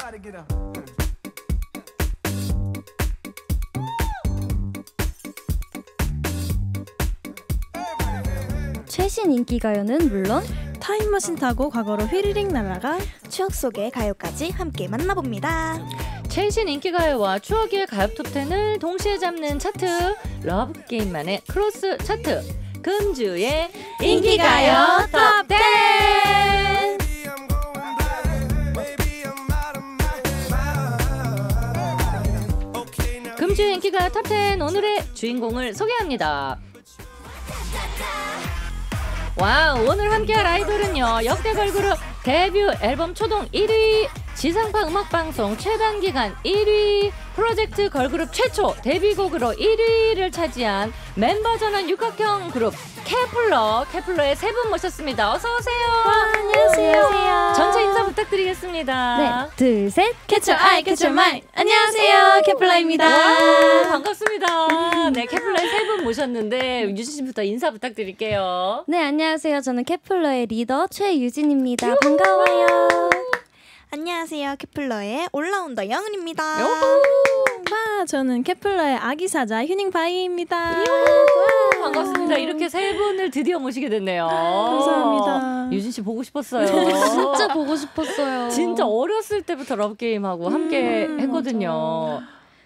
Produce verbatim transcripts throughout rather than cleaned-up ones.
최신 인기가요는 물론 타임머신 타고 과거로 휘리릭 날아가 추억 속의 가요까지 함께 만나봅니다. 최신 인기가요와 추억의 가요 톱텐을 동시에 잡는 차트, 러브게임만의 크로스 차트, 금주의 인기가요 톱텐! 금주의 인기가요 톱텐, 오늘의 주인공을 소개합니다. 와우, 오늘 함께할 아이돌은요, 역대 걸그룹 데뷔 앨범 초동 일 위, 지상파 음악방송 최단기간 일 위, 프로젝트 걸그룹 최초 데뷔곡으로 일 위를 차지한 멤버 전원 육각형 그룹 케플러, 케플러의 세 분 모셨습니다. 어서오세요. 와, 안녕하세요. 전체 인사 부탁드리겠습니다. 네, 둘, 셋. 캐쳐 아이 캐쳐 마이. 안녕하세요, 케플러입니다. 와, 반갑습니다. 네, 케플러의 세 분 모셨는데 유진 씨부터 인사 부탁드릴게요. 네, 안녕하세요. 저는 케플러의 리더 최유진입니다. 반가워요. 안녕하세요. 케플러의 올라운더 영은입니다. 와, 저는 케플러의 아기 사자 휴닝바이입니다. 반갑습니다. 이렇게 세 분을 드디어 모시게 됐네요. 감사합니다. 유진 씨 보고 싶었어요. 진짜 보고 싶었어요. 진짜 어렸을 때부터 러브게임하고 함께 음, 했거든요. 어,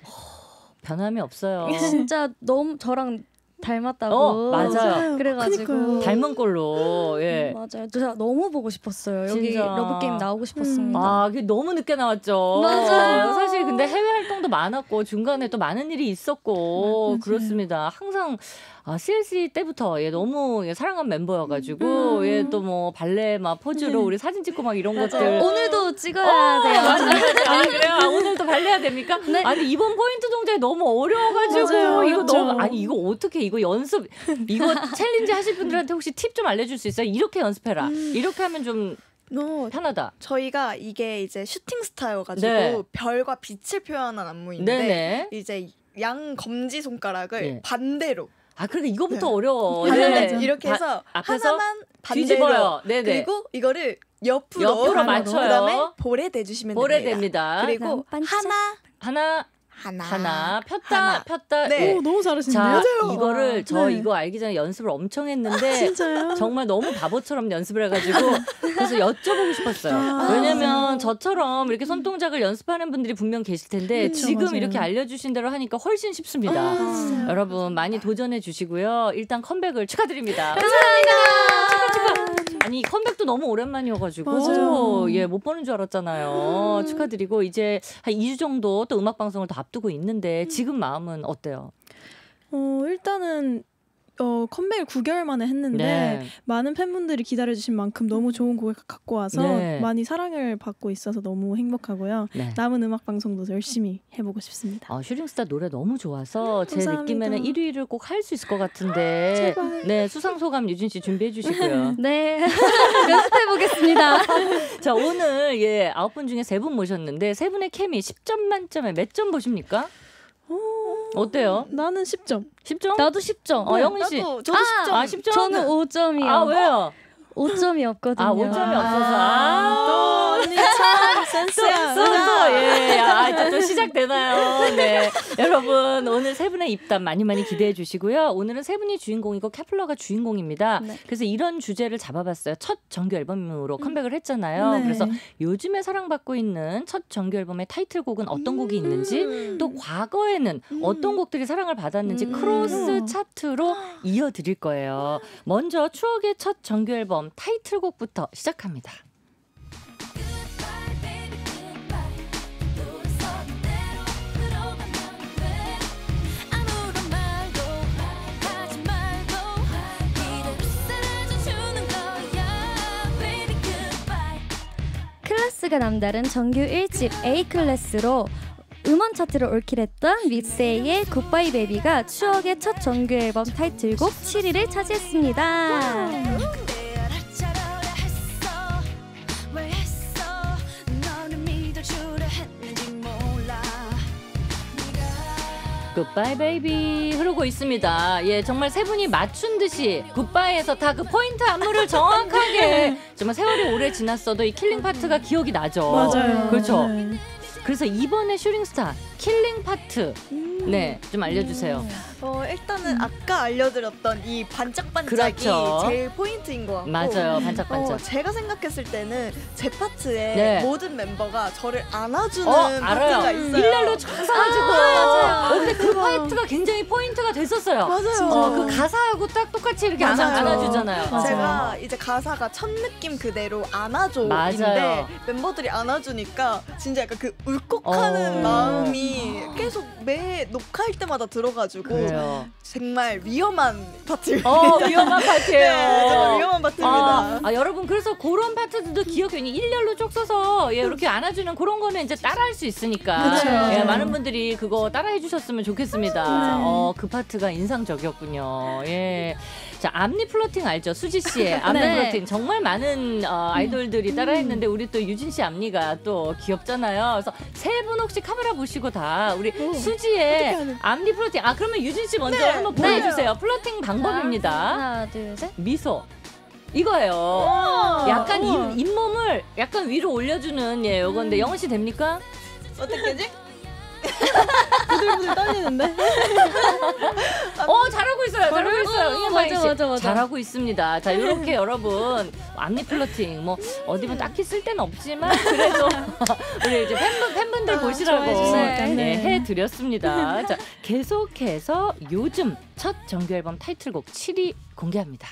변함이 없어요. 진짜 너무 저랑 닮았다고. 어, 맞아요. 그래가지고 그러니까요. 닮은 꼴로. 예. 음, 맞아요. 제가 너무 보고 싶었어요. 여기 진짜. 러브게임 나오고 싶었습니다. 아, 그게 너무 늦게 나왔죠. 맞아요. 사실 근데 해외 활동도 많았고 중간에 또 많은 일이 있었고 맞아요. 그렇습니다. 항상 아, 씨엘씨 때부터 예, 너무 예, 사랑한 멤버여가지고 음. 예, 또 뭐 발레 막 포즈로 네. 우리 사진 찍고 막 이런 것들. 오늘도 찍어야 돼요. 아, 그래요? 아, 오늘도 발레해야 됩니까? 네. 아니 이번 포인트 동작이 너무 어려워가지고 맞아요, 이거 어렵죠. 너무 아니 이거 어떻게 이거 연습 이거 챌린지 하실 분들한테 혹시 팁 좀 알려줄 수 있어요? 이렇게 연습해라. 음. 이렇게 하면 좀 너 편하다. 저희가 이게 이제 슈팅 스타여가지고 네. 별과 빛을 표현한 안무인데 네네. 이제 양 검지 손가락을 네. 반대로 아 그러니까 이거부터 네. 어려워. 반대 네. 이렇게 바- 해서 앞에서 하나만 반대로 뒤집어요. 네네. 그리고 이거를 옆으로, 옆으로 맞춰요. 그다음에 볼에 대주시면 볼에 됩니다. 됩니다. 그리고 반짝. 하나 하나 하나 하나 폈다 하나. 폈다. 네. 오, 너무 잘하시네요. 자 맞아요. 이거를 저 네. 이거 알기 전에 연습을 엄청 했는데 진짜요? 정말 너무 바보처럼 연습을 해가지고 그래서 여쭤보고 싶었어요. 아, 왜냐면 저처럼 이렇게 손동작을 연습하는 분들이 분명 계실 텐데 그쵸, 지금 맞아요. 이렇게 알려주신 대로 하니까 훨씬 쉽습니다. 아, 여러분 많이 도전해 주시고요. 일단 컴백을 축하드립니다. 아니 컴백도 너무 오랜만이어가지고 맞아요. 예, 못 보는 줄 알았잖아요. 음. 축하드리고 이제 한 이 주 정도 또 음악 방송을 더 앞두고 있는데 지금 마음은 어때요? 어, 일단은 어, 컴백을 구 개월 만에 했는데 네. 많은 팬분들이 기다려주신 만큼 너무 좋은 곡을 갖고 와서 네. 많이 사랑을 받고 있어서 너무 행복하고요. 네. 남은 음악 방송도 열심히 해보고 싶습니다. 어, 슈링스타 노래 너무 좋아서 제 감사합니다. 느낌에는 일 위를 꼭 할 수 있을 것 같은데 제발. 네 수상 소감 유진 씨 준비해 주시고요. 네, 연습해 보겠습니다. 자 오늘 예 아홉 분 중에 세 분 모셨는데 세 분의 케미 십 점 만점에 몇 점 보십니까? 어때요? 나는 십 점. 십 점? 나도 십 점. 어 영은 씨. 나도 저도 십 점. 아 십 점? 저는 오 점이요. 아 왜요? 오 점이 없거든요. 아 오 점이 없어서 아, 또 언니 참 센스야. 또, 또, 예, 아, 이제 또 시작되나요? 네. 여러분, 오늘 세 분의 입담 많이 많이 기대해 주시고요. 오늘은 세 분이 주인공이고 케플러가 주인공입니다. 네. 그래서 이런 주제를 잡아봤어요. 첫 정규 앨범으로 컴백을 했잖아요. 네. 그래서 요즘에 사랑받고 있는 첫 정규 앨범의 타이틀곡은 어떤 곡이 있는지, 음. 또 과거에는 어떤 곡들이 사랑을 받았는지 음. 크로스 차트로 이어드릴 거예요. 먼저 추억의 첫 정규 앨범 타이틀곡부터 시작합니다. 클래스가 남다른 정규 일 집 A클래스로 음원 차트를 올킬했던 믹세이의 굿바이 베이비가 추억의 첫 정규 앨범 타이틀곡 칠 위를 차지했습니다. 굿바이 베이비 흐르고 있습니다. 예, 정말 세 분이 맞춘 듯이 굿바이에서 다 그 포인트 안무를 정확하게 정말 세월이 오래 지났어도 이 킬링 파트가 기억이 나죠. 맞아요. 그렇죠. 네. 그래서 이번에 슈링스타 킬링 파트 네, 좀 알려주세요. 어, 일단은 아까 알려드렸던 이 반짝반짝이 그렇죠. 제일 포인트인 것 같고 맞아요, 반짝반짝. 어, 제가 생각했을 때는 제 파트에 네. 모든 멤버가 저를 안아주는 어, 알아요. 파트가 있어요. 일렬로 쫙 서가지고. 맞아요. 어, 근데 그 파트가 굉장히 포인트가 됐었어요. 맞아요. 어, 그 가사하고 딱 똑같이 이렇게 안아, 맞아요. 안아주잖아요. 맞아요. 제가 이제 가사가 첫 느낌 그대로 안아줘인데 맞아요. 멤버들이 안아주니까 진짜 약간 그 울컥하는 어. 마음이 계속 매 녹화할 때마다 들어가지고 그래요. 정말 위험한 파트입니다. 어, 위험한 파트예요. 네, 정말 위험한 파트입니다. 아, 아, 여러분 그래서 그런 파트들도 기억이 일렬로 쭉 서서 예, 이렇게 안아주는 그런 거는 이제 따라할 수 있으니까 그쵸. 예, 많은 분들이 그거 따라해 주셨으면 좋겠습니다. 어, 그 파트가 인상적이었군요. 예. 자, 앞니 플러팅 알죠? 수지 씨의 앞니 네. 플러팅 정말 많은 어, 아이돌들이 따라했는데 우리 또 유진 씨 앞니가 또 귀엽잖아요. 그래서 세 분 혹시 카메라 보시고 다 우리 수지의 앞니 플러팅 아 그러면 유진 씨 먼저 네. 한번 보여주세요. 플러팅 방법입니다. 하나, 둘, 셋. 미소 이거예요. 약간 잇, 잇몸을 약간 위로 올려주는 예 요건데 영은 씨 됩니까? 어떻게지? 부들부들 떨리는데. 어 잘하고 있어요. 잘하고 있어요. 어, 이은마이 맞아, 씨 맞아, 맞아. 잘하고 있습니다. 자 이렇게 여러분 앞니 플러팅 뭐 어디면 딱히 쓸 데는 없지만 그래도 우리 이제 팬분 팬분들 아, 보시라고 좋아해 주시니까. 네, 네. 해드렸습니다. 자 계속해서 요즘 첫 정규 앨범 타이틀곡 칠 위 공개합니다.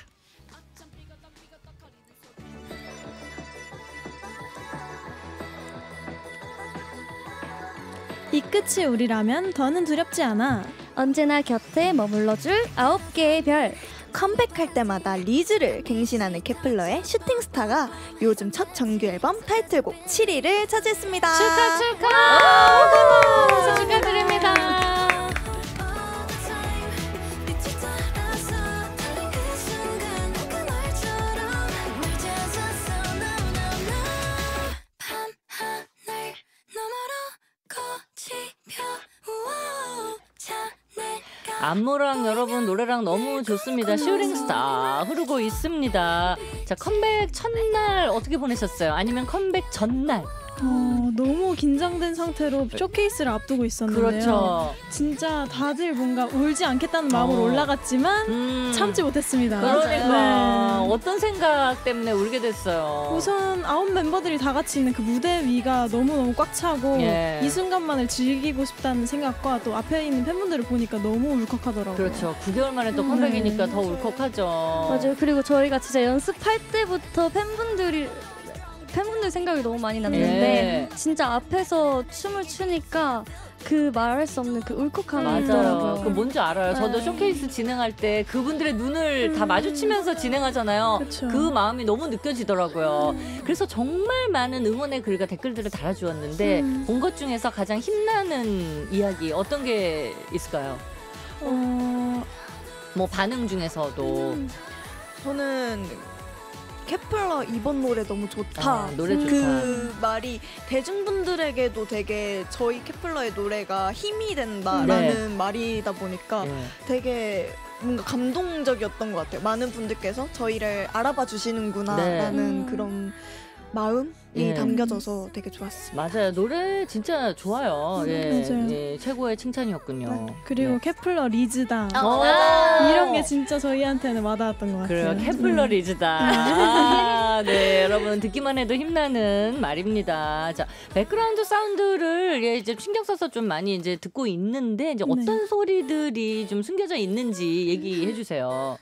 이 끝이 우리라면 더는 두렵지 않아. 언제나 곁에 머물러줄 아홉 개의 별. 컴백할 때마다 리즈를 갱신하는 케플러의 슈팅스타가 요즘 첫 정규 앨범 타이틀곡 칠 위를 차지했습니다. 축하 축하 축하드립니다. 안무랑 여러분 노래랑 너무 좋습니다. 슈링스타 흐르고 있습니다. 자 컴백 첫날 어떻게 보내셨어요? 아니면 컴백 전날? 어, 너무 긴장된 상태로 쇼케이스를 앞두고 있었는데요. 그렇죠. 진짜 다들 뭔가 울지 않겠다는 마음으로 어. 올라갔지만 음, 참지 못했습니다. 그러니까 네. 어떤 생각 때문에 울게 됐어요? 우선 아홉 멤버들이 다 같이 있는 그 무대 위가 너무너무 꽉 차고 예. 이 순간만을 즐기고 싶다는 생각과 또 앞에 있는 팬분들을 보니까 너무 울컥하더라고요. 그렇죠. 구 개월 만에 또 컴백이니까 더 울컥하죠. 맞아요. 그리고 저희가 진짜 연습할 때부터 팬분들이 팬분들 생각이 너무 많이 났는데 예. 진짜 앞에서 춤을 추니까 그 말할 수 없는 그 울컥함이 맞아요. 있더라고요. 그 뭔지 알아요. 저도 네. 쇼케이스 진행할 때 그분들의 눈을 다 마주치면서 진행하잖아요. 그쵸. 그 마음이 너무 느껴지더라고요. 그래서 정말 많은 응원의 글과 댓글들을 달아주었는데 본 것 중에서 가장 힘나는 이야기 어떤 게 있을까요? 어, 뭐 반응 중에서도 저는 케플러 이번 노래 너무 좋다. 아, 노래 좋다. 그 말이 대중분들에게도 되게 저희 케플러의 노래가 힘이 된다라는 네. 말이다 보니까 예. 되게 뭔가 감동적이었던 것 같아요. 많은 분들께서 저희를 알아봐 주시는구나라는 네. 그런 마음이 예. 담겨져서 되게 좋았습니다. 맞아요. 노래 진짜 좋아요. 예, 맞아요. 예, 최고의 칭찬이었군요. 그리고 네. 케플러 리즈다. 어. 이런 게 진짜 저희한테는 와닿았던 것 그래요. 같아요. 케플러 리즈다. 아, 네, 여러분 듣기만 해도 힘나는 말입니다. 자, 백그라운드 사운드를 예, 이제 신경 써서 좀 많이 이제 듣고 있는데 이제 어떤 네. 소리들이 좀 숨겨져 있는지 얘기해 주세요.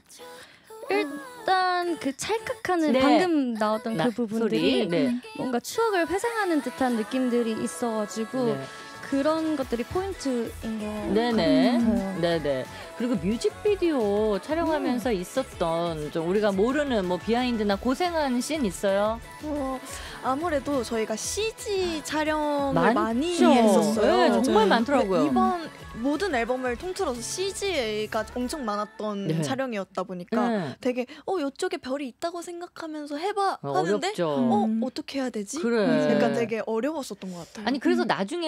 일단 그 찰칵하는 네. 방금 나왔던 나- 그 부분들이 소리. 네. 뭔가 추억을 회상하는 듯한 느낌들이 있어가지고 네. 그런 것들이 포인트인 것 네네. 같아요. 네네. 그리고 뮤직비디오 촬영하면서 있었던 좀 우리가 모르는 뭐 비하인드나 고생한 씬 있어요? 어, 아무래도 저희가 씨지 촬영을 많죠. 많이 했었어요. 네, 정말 맞아요. 많더라고요. 근데 이번 모든 앨범을 통틀어서 씨지가 엄청 많았던 네. 촬영이었다 보니까 네. 되게 어 이쪽에 별이 있다고 생각하면서 해봐 어, 하는데 어렵죠. 어 음. 어떻게 해야 되지? 그래. 약간 되게 어려웠었던 것 같아요. 아니 그래서 나중에 완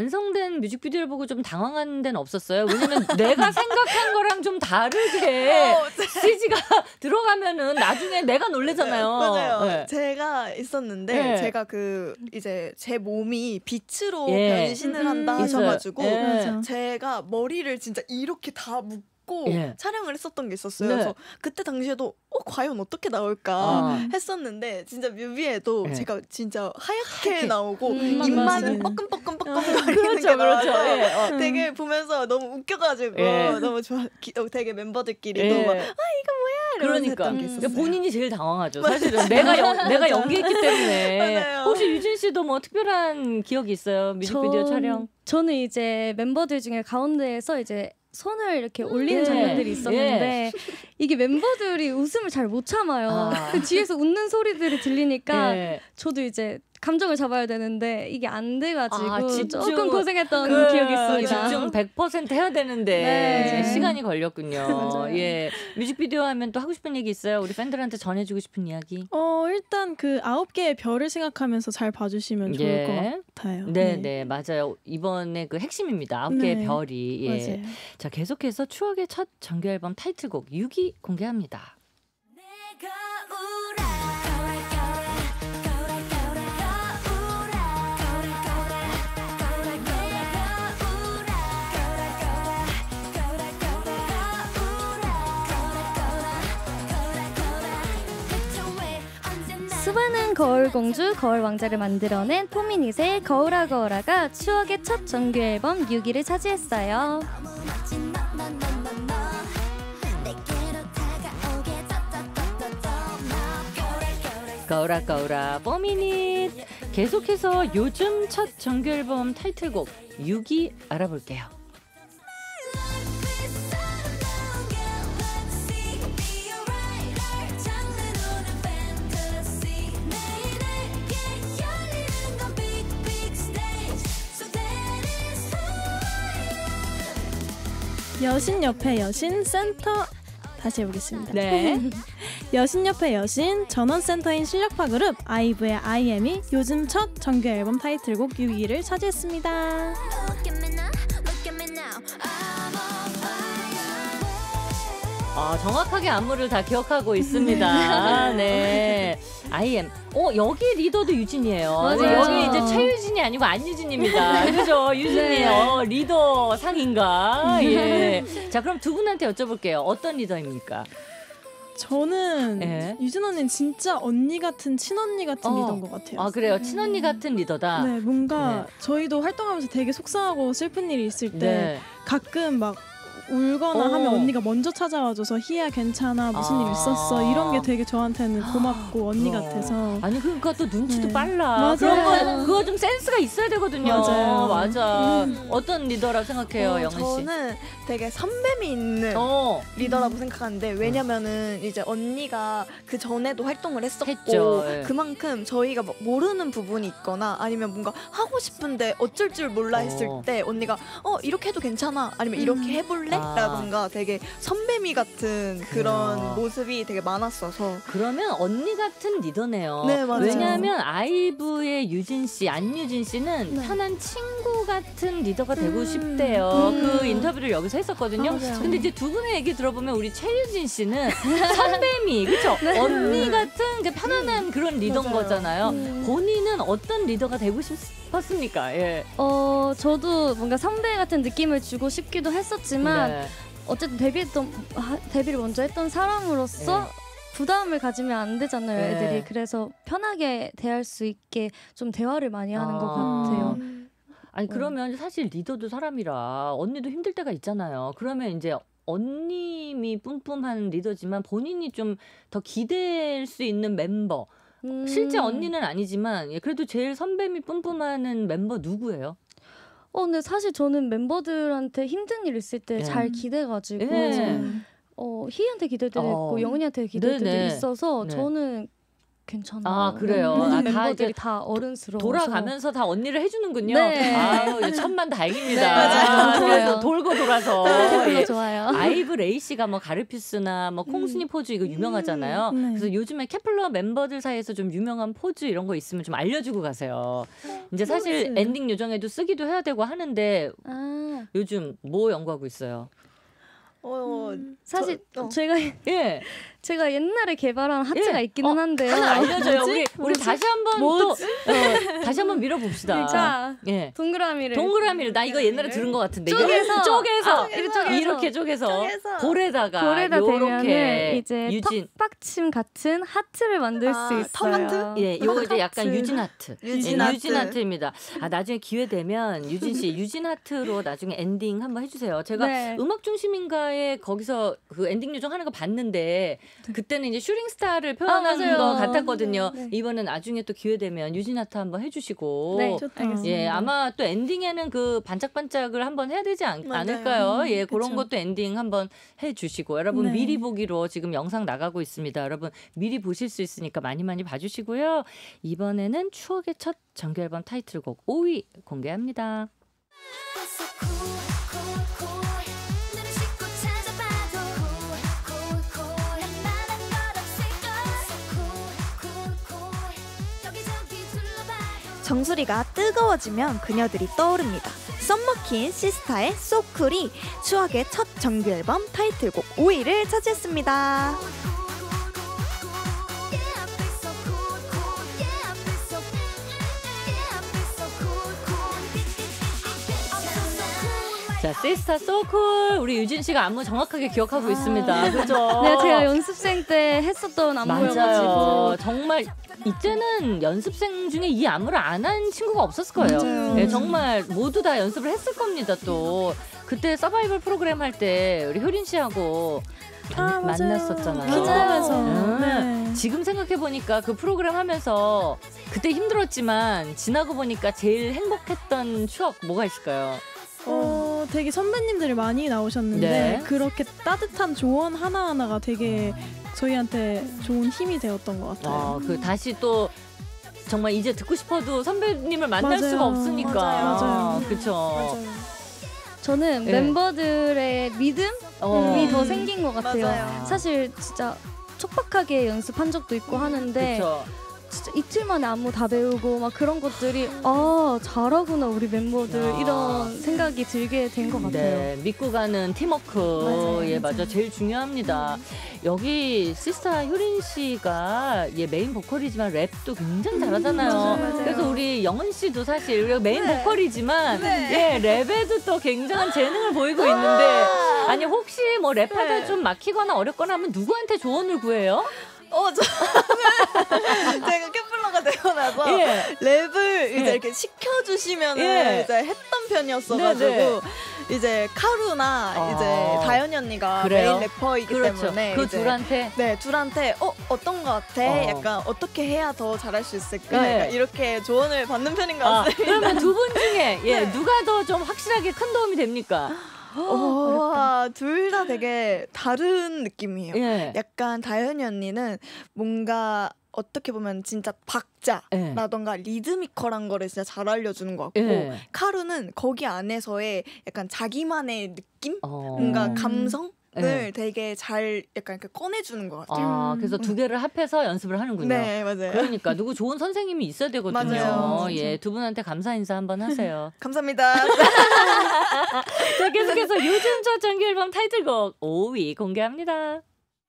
완성된 뮤직비디오를 보고 좀 당황한 데는 없었어요? 왜냐면 내가 생각한 거랑 좀 다르게 씨지가 들어가면은 나중에 내가 놀래잖아요. 맞아요. 네. 제가 있었는데 네. 제가 그 이제 제 몸이 빛으로 예. 변신을 한다 음, 하셔가지고 예. 맞아. 제가 머리를 진짜 이렇게 다 묶고 예. 촬영을 했었던 게 있었어요. 네. 그래서 그때 당시에도 어 과연 어떻게 나올까 아. 했었는데 진짜 뮤비에도 예. 제가 진짜 하얗게 하얗게. 나오고 음, 입만은 맞아요. 뻐끔뻐끔뻐끔거리는 그렇죠, 게 그렇죠. 나와서 예. 어. 되게 보면서 너무 웃겨가지고 예. 너무 좋아. 기, 어, 되게 멤버들끼리도 예. 막 아 이거 뭐야 이러면서 그러니까 했던 게 근데 있었어요. 본인이 제일 당황하죠. 사실은 내가 연, 내가 연기했기 때문에. 맞아요. 혹시 유진 씨도 뭐 특별한 기억이 있어요? 뮤직비디오 전- 촬영. 저는 이제 멤버들 중에 가운데에서 이제 손을 이렇게 올리는 예. 장면들이 있었는데 이게 멤버들이 웃음을 잘 못 참아요. 아. 그 뒤에서 웃는 소리들이 들리니까 예. 저도 이제 감정을 잡아야 되는데 이게 안 돼가지고 아, 집중. 조금 고생했던 그 기억이 있습니다. 집중 백 퍼센트 해야 되는데 네. 시간이 걸렸군요. 맞아요. 예, 뮤직비디오 하면 또 하고 싶은 얘기 있어요? 우리 팬들한테 전해주고 싶은 이야기. 어 일단 그 아홉 개의 별을 생각하면서 잘 봐주시면 좋을 예. 것 같아요. 네, 네, 맞아요. 이번에 그 핵심입니다. 아홉 개의 네. 별이. 예. 맞아요. 자, 계속해서 추억의 첫 정규 앨범 타이틀곡 육 위 공개합니다. 수많은 거울 공주, 거울 왕자를 만들어낸 포미닛의 거울아 거울아가 추억의 첫 정규 앨범 육 위를 차지했어요. 거울아 거울아 포미닛. 계속해서 요즘 첫 정규 앨범 타이틀곡 육 위 알아볼게요. 여신 옆에 여신 센터 다시 해보겠습니다. 네. 여신 옆에 여신 전원센터인 실력파 그룹 아이브의 아이엠이 요즘 첫 정규 앨범 타이틀곡 육 위를 차지했습니다. 아, 정확하게 안무를 다 기억하고 있습니다. 네. 아이엠. 어, 여기 리더도 유진이에요. 맞아요. 네, 여기 이제 최유진이 아니고 안유진입니다. 그죠? 유진이 어, 리더 상인가? 예. 자, 그럼 두 분한테 여쭤볼게요. 어떤 리더입니까? 저는 예. 유진 언니는 진짜 언니 같은 친언니 같은 어. 리더인 것 같아요. 아, 그래요? 친언니 같은 리더다? 네, 뭔가 네. 저희도 활동하면서 되게 속상하고 슬픈 일이 있을 때 네. 가끔 막 울거나 어. 하면 언니가 먼저 찾아와줘서 희야 괜찮아 무슨 아. 일 있었어 이런 게 되게 저한테는 고맙고 언니 어. 같아서 아니 그러니까 또 눈치도 네. 빨라. 맞아요. 그런 거 그거 좀 센스가 있어야 되거든요. 맞아요. 맞아. 어떤 리더라고 생각해요, 어, 영은 씨? 저는 되게 선배미 있는 어. 리더라고 생각하는데 왜냐면은 이제 언니가 그 전에도 활동을 했었고 했죠, 예. 그만큼 저희가 막 모르는 부분이 있거나 아니면 뭔가 하고 싶은데 어쩔 줄 몰라 했을 어. 때 언니가 어 이렇게 해도 괜찮아 아니면 이렇게 해볼래? 아. 라던가 되게 선배미 같은 그런 아. 모습이 되게 많았어서 그러면 언니 같은 리더네요. 네, 맞아요. 왜냐하면 아이브의 유진 씨, 안유진 씨는 네. 편한 친구 같은 리더가 되고 음. 싶대요. 음. 그 인터뷰를 여기서 했었거든요. 맞아요. 근데 이제 두 분의 얘기 들어보면 우리 최유진 씨는 선배미, 그렇죠? 언니 같은 이제 편안한 그런 리더인 맞아요. 거잖아요. 음. 본인은 어떤 리더가 되고 싶었습니까? 예. 어, 저도 뭔가 선배 같은 느낌을 주고 싶기도 했었지만 네. 어쨌든 데뷔했던 하- 데뷔를 먼저 했던 사람으로서 네. 부담을 가지면 안 되잖아요, 네. 애들이. 그래서 편하게 대할 수 있게 좀 대화를 많이 하는 것 아. 같아요. 음. 아니 그러면 사실 리더도 사람이라 언니도 힘들 때가 있잖아요. 그러면 이제 언님이 뿜뿜한 리더지만 본인이 좀 더 기댈 수 있는 멤버. 음. 실제 언니는 아니지만 예, 그래도 제일 선배미 뿜뿜하는 멤버 누구예요? 어, 근데 사실 저는 멤버들한테 힘든 일 있을 때 네. 잘 기대가지고 네. 음. 어, 희희한테 기댈 때도 어. 있고 영은이한테 기댈 때도 네네. 있어서 네. 저는 괜찮아요. 아, 그래요? 모든 아, 다 멤버들이 이제 다 어른스러워서 돌아가면서 다 언니를 해주는군요. 네. 아유, 천만 다행입니다. 네, 맞아요. 아, 좋아요. 그래서 돌고 돌아서. 너무 예. 좋아요. 아이브 레이 씨가 뭐 가르피스나 뭐 콩순이 포즈 이거 유명하잖아요. 음, 네. 그래서 요즘에 케플러 멤버들 사이에서 좀 유명한 포즈 이런 거 있으면 좀 알려주고 가세요. 이제 사실 포즈. 엔딩 요정에도 쓰기도 해야 되고 하는데 아, 요즘 뭐 연구하고 있어요? 어, 사실 저, 어. 제가 예. 제가 옛날에 개발한 하트가 예. 있기는 어, 한데요. 하나 알려줘요. 뭐지? 우리 우리 뭐지? 다시 한번 또 어, 다시 한번 밀어봅시다. 자, 예. 동그라미를 동그라미를 나 이거 옛날에 들은 것 같은데 쪼개서. 쪼개서 아, 이렇게 쪼개서. 이렇게 쪼개서 쪼개서. 볼에다가 볼에다 대면은 요렇게 이제 유진 턱받침 같은 하트를 만들 아, 수 있어요. 턱하트? 예, 요거 이제 약간 하트. 유진 하트. 유진 예, 하트. 유진 하트입니다. 아, 나중에 기회 되면 유진 씨 유진 하트로 나중에 엔딩 한번 해주세요. 제가 네. 음악 중심인가에 거기서 그 엔딩 요정 하는 거 봤는데 그때는 이제 슈링스타를 표현한 아, 맞아요. 거 같았거든요. 네. 이번엔 나중에 또 기회 되면 유진 하트 한번 해주시고. 네, 좋다. 알겠습니다. 예, 아마 또 엔딩에는 그 반짝반짝을 한번 해야 되지 않, 맞아요. 않을까요? 예, 그런 그쵸. 것도 엔딩 한번 해주시고 여러분 네. 미리 보기로 지금 영상 나가고 있습니다. 여러분 미리 보실 수 있으니까 많이 많이 봐주시고요. 이번에는 추억의 첫 정규 앨범 타이틀곡 오 위 공개합니다. 정수리가 뜨거워지면 그녀들이 떠오릅니다. 썸머킨 시스타의 소쿨이 추억의 첫 정규 앨범 타이틀곡 오 위를 차지했습니다. 자, 시스타 소쿨 우리 유진 씨가 안무 정확하게 기억하고 있습니다. 그죠? 네, 제가 연습생 때 했었던 맞아요. 안무여가지고 정말 이때는 연습생 중에 이 안무를 안 한 친구가 없었을 거예요. 맞아요. 네, 정말 모두 다 연습을 했을 겁니다. 또 그때 서바이벌 프로그램 할 때 우리 효린 씨하고 아, 만, 맞아요. 만났었잖아요. 맞아요. 음. 네. 지금 생각해 보니까 그 프로그램 하면서 그때 힘들었지만 지나고 보니까 제일 행복했던 추억 뭐가 있을까요? 어, 되게 선배님들이 많이 나오셨는데 네. 그렇게 따뜻한 조언 하나하나가 되게 저희한테 좋은 힘이 되었던 것 같아요. 어, 그 다시 또 정말 이제 듣고 싶어도 선배님을 만날 맞아요. 수가 없으니까. 맞아요. 맞아요. 그렇죠. 저는 네. 멤버들의 믿음이 어. 더 생긴 것 같아요. 맞아요. 사실 진짜 촉박하게 연습한 적도 있고 하는데 그렇죠. 진짜 이틀 만에 안무 다 배우고 막 그런 것들이 아 잘하구나 우리 멤버들 야. 이런 생각이 들게 된 것 같아요. 네, 믿고 가는 팀워크. 맞아요, 예, 맞아. 제일 중요합니다. 여기 시스타 효린 씨가 예, 메인 보컬이지만 랩도 굉장히 잘하잖아요. 맞아요, 맞아요. 그래서 우리 영은 씨도 사실 우리가 메인 네. 보컬이지만 네. 예, 랩에도 또 굉장한 재능을 보이고 있는데 아니 혹시 뭐 랩하다 네. 좀 막히거나 어렵거나 하면 누구한테 조언을 구해요? 어, 저는 제가 캐플러가 되고 나서 예. 랩을 이제 예. 이렇게 시켜주시면 예. 이제 했던 편이었어가지고 네, 이제 카루나 어. 이제 다현이 언니가 그래요? 메인 래퍼이기 그렇죠. 때문에 그 이제 둘한테 네 둘한테 어 어떤 거 같아? 어. 약간 어떻게 해야 더 잘할 수 있을까? 네. 약간 이렇게 조언을 받는 편인 것 아, 같습니다. 그러면 두 분 중에 예, 네. 누가 더 좀 확실하게 큰 도움이 됩니까? 둘 다 되게 다른 느낌이에요. 예. 약간 다현이 언니는 뭔가 어떻게 보면 진짜 박자라던가 리드미컬한 거를 진짜 잘 알려주는 것 같고 예. 카루는 거기 안에서의 약간 자기만의 느낌? 어. 뭔가 음. 감성을 네. 되게 잘 약간 이렇게 꺼내주는 것 같아요. 아, 그래서 두 개를 합해서 연습을 하는군요. 네, 맞아요. 그러니까 누구 좋은 선생님이 있어야 되거든요. 맞아요. 예, 두 분한테 감사 인사 한번 하세요. 감사합니다. 자, 계속해서 요즘 첫 정규 앨범 타이틀곡 오 위 공개합니다.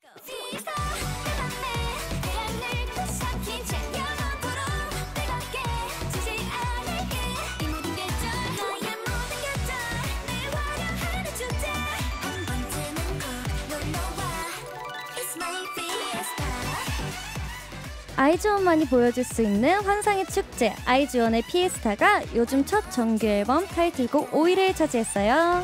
아이즈원만이 보여줄 수 있는 환상의 축제 아이즈원의 피에스타가 요즘 첫 정규 앨범 타이틀곡 오 위를 차지했어요.